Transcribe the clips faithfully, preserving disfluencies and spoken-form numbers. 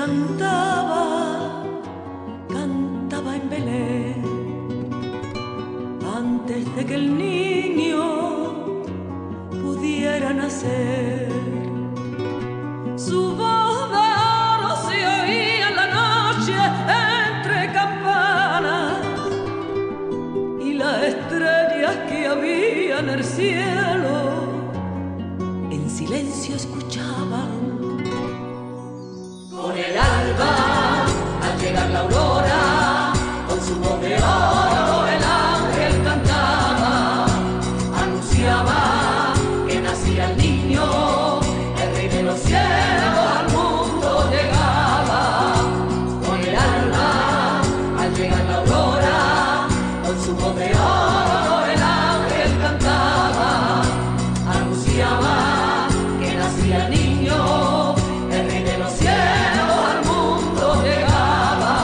cantaba, cantaba en Belén, antes de que el niño pudiera nacer. Su voz de oro se oía en la noche entre campanas, y las estrellas que había en el cielo en silencio escuchaban. Con el alba, al llegar la aurora, con su voz de oro el ángel cantaba, anunciaba que nacía el niño, el rey de los cielos al mundo llegaba. Con el alba, al llegar la aurora, con su voz de oro el ángel cantaba, anunciaba que nacía el niño, el rey de los cielos al mundo llegaba.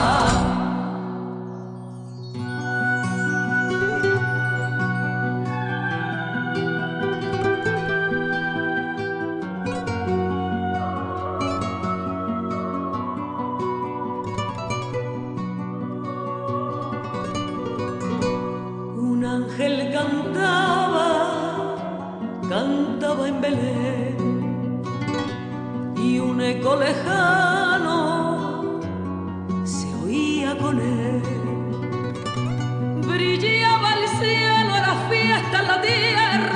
Un ángel cantaba, cantaba en Belén, y un eco lejano se oía con él. Brillaba el cielo, era fiesta en la tierra,